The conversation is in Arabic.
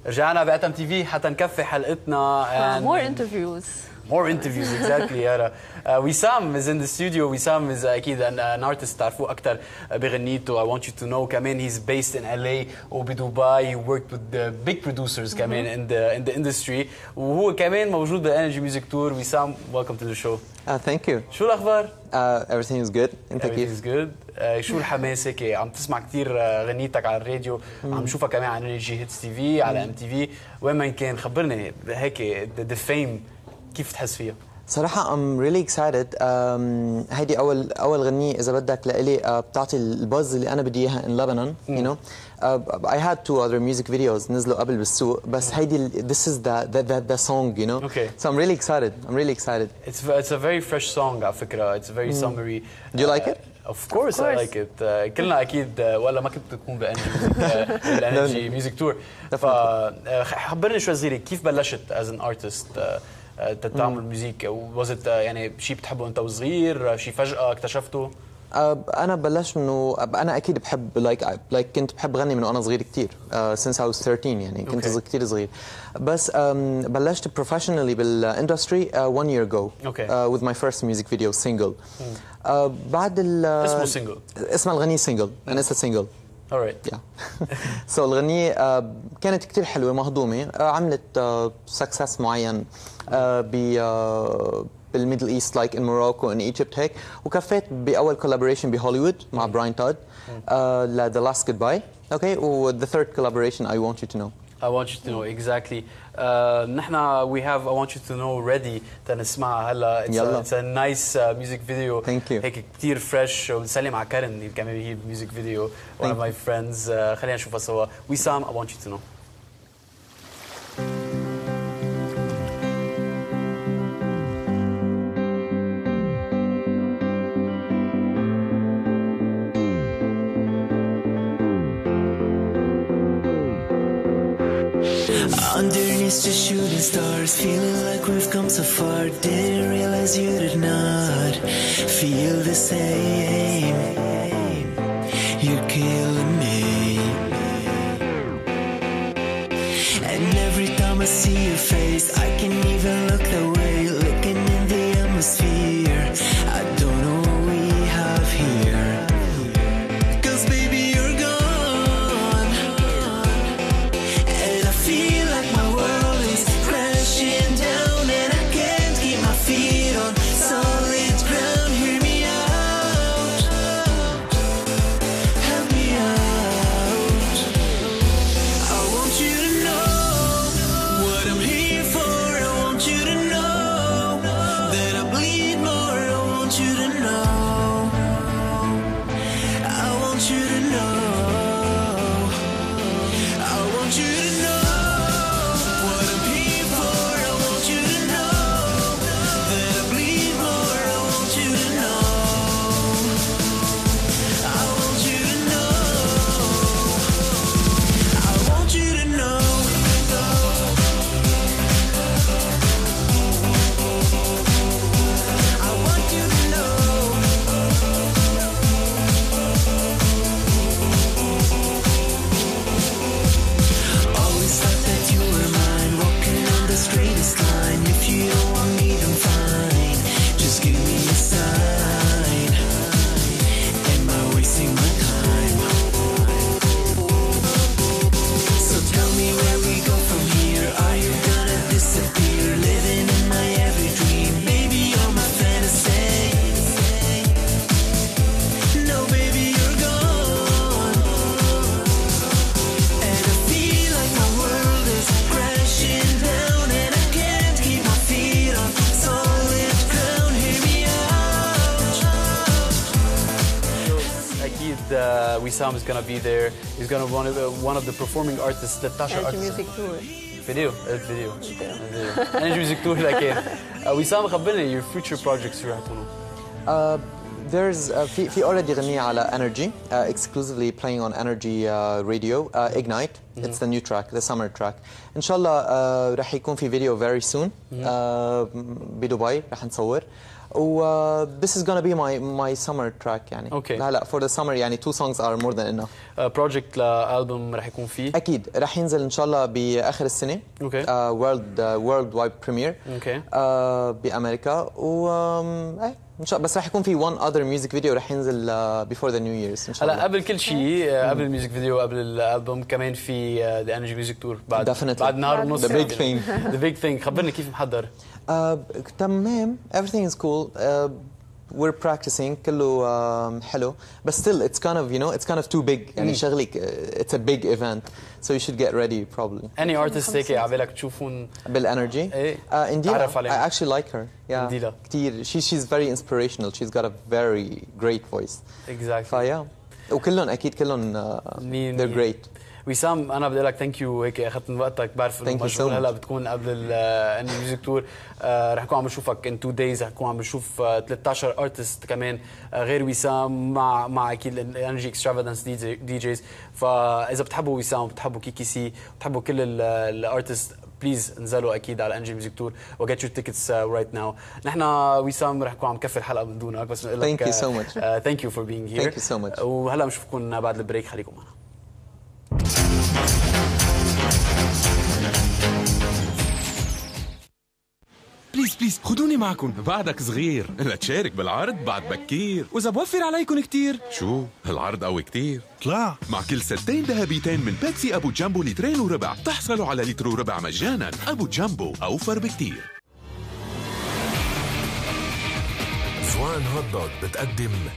رجعنا بأت ام تي في حتى نكفي حلقتنا. More interviews. More interviews, exactly. يارا. وسام is in the studio. وسام is أكيد an artist تعرفوه أكثر بغنيته. I want you to know. كمان he's based in LA وبدبي. He worked with the big producers كمان in the industry. وهو كمان موجود بالانرجي ميوزك تور. وسام, welcome to the show. Thank you. شو الأخبار؟ Everything is good. أنت كيف؟ Everything is good. شو الحماس هيك؟ عم تسمع كثير غنيتك على الراديو، عم نشوفها كمان على انرجي هيتس تي في، على ام تي في، وين ما كان. خبرني هيك the fame كيف تحس فيها؟ صراحة I'm really excited. هيدي أول غنية إذا بدك لإلي بتعطي البuzz اللي أنا بدي إياها in Lebanon. You know, I had 2 other music videos نزلوا قبل بالسوق، بس هيدي this is the song, you know. Okay. So I'm really excited. I'm really excited. It's a very fresh song على فكرة. It's very summery. Do you like it? Of course I like it. كلنا أكيد ولا ما كنت تكون بانرجي ميوزك تور. فخبرني شوي صغيرة كيف بلشت as an artist تعمل ميوزك؟ was it يعني شيء بتحبه أنت وصغير، شيء فجأة اكتشفته؟ أنا بلشت إنه أنا أكيد بحب like كنت بحب غني من وأنا صغير كتير. Since I was 13 يعني كنت كتير صغير. بس بلشت professionally بالindustry 1 year ago. With my first music video single. بعد اسمه single. اسمها الغنية single. أنا اسمها single. Alright. Yeah. So الغنية كانت كتير حلوة مهضومة. عملت success معين بالميدل ايست like in Morocco and Egypt هيك. وكفيت بأول collaboration بهوليوود مع براين تود ل The Last Goodbye. Okay. و the third collaboration I Want You to Know. I want you to know exactly. نحن we have I want you to know ready تنسمعها هلا. It's a nice music video. Thank you. هيك كتير fresh. ونسلم على كارن اللي كمان بيجيب music video. One of my friends. خلينا نشوفها سوا. وسام, I want you to know. Underneath the shooting stars, feeling like we've come so far. Didn't realize you did not feel the same. You're killing me. And every time I see your face, I can't even look that way. Looking in the atmosphere, I don't know what we have here. Cause baby you're gone, and I feel like my world is crashing down, and I can't keep my feet on solid ground. Hear me out, help me out. I want you to know what I'm here for. I want you to know that I bleed more. I want you to know, I want you to know, I want you to know what I'm here for. I want you to know that I bleed more. I want you to know, I want you to know, I want you to know. I want you to know. Always thought that you were mine, walking on the straightest line. If you don't want me, then fine. Just give me a sign. Am I wasting my time? So tell me where we go from here. Are you gonna disappear? Living in my every dream. Baby, you're my fantasy. No, baby, you're gone, and I feel like my world is crashing down, and I can't keep my feet on solid ground. Hear me out. أكيد وسام is gonna be there. He's gonna be one of the performing artists. 13 Energy artists. music tour. فيديو انرجي ميوزك تور. لكن وسام خبرني your future projects شو رح يكونوا؟ There's في already غنية على Energy exclusively playing on Energy radio Ignite. It's the new track, the summer track. إن شاء الله رح يكون في فيديو very soon بدبي رح نصور. This is gonna be my summer track يعني. Okay. لا for the summer يعني 2 songs are more than enough. بروجكت لألبوم رح يكون فيه؟ أكيد رح ينزل إن شاء الله بآخر السنة. Okay. world wide premiere. Okay. بأمريكا إن شاء الله بس رح يكون في one other music video رح ينزل before the New Year's إن شاء الله. هلا قبل كل شيء قبل الميوزك فيديو قبل الألبوم كمان في The Energy Music Tour بعد نهار ونص. The big thing. The big thing. خبرني كيف محضر؟ تمام everything is cool. We're practicing كله حلو but still it's kind of it's kind of too big يعني شغلي it's a big event so you should get ready probably. Any artist هيك عبالك تشوفون بالانرجي؟ ايه انديلا. تعرف عليها. I actually like her. Yeah. انديلا كتير she's very inspirational. She's got a very great voice. Exactly. فيا وكلهم اكيد كلهم they're great. وسام انا بدي لك ثانك يو هيك اخذت من وقتك بعرف انه مشغول هلا بتكون قبل الميوزك تور رح نكون عم نشوفك ان 2 days رح نكون عم نشوف 13 ارتست كمان غير وسام مع اكيد الانرجي اكسترافاغانس دي جيز فاذا بتحبوا وسام بتحبوا كيكي سي بتحبوا كل الارتست بليز انزلوا اكيد على انرجي ميوزك تور وجيت يور تيكتس رايت ناو. نحن وسام رح نكون عم نكفي الحلقه من دونك بس نقول لك ثانك يو سو ماتش. ثانك يو فور بينج هير. ثانك يو سو ماتش. وهلا بنشوفكم بعد البريك خليكم معنا. بليز خدوني معكم. بعدك صغير لتشارك بالعرض بعد بكير وإذا بوفر عليكم كتير. شو هالعرض قوي كتير. طلع مع كل سلتين ذهبيتين من بيبسي أبو جامبو لترين وربع تحصلوا على لتر وربع مجانا. أبو جامبو أوفر بكتير. زوان هوت دوغ بتقدم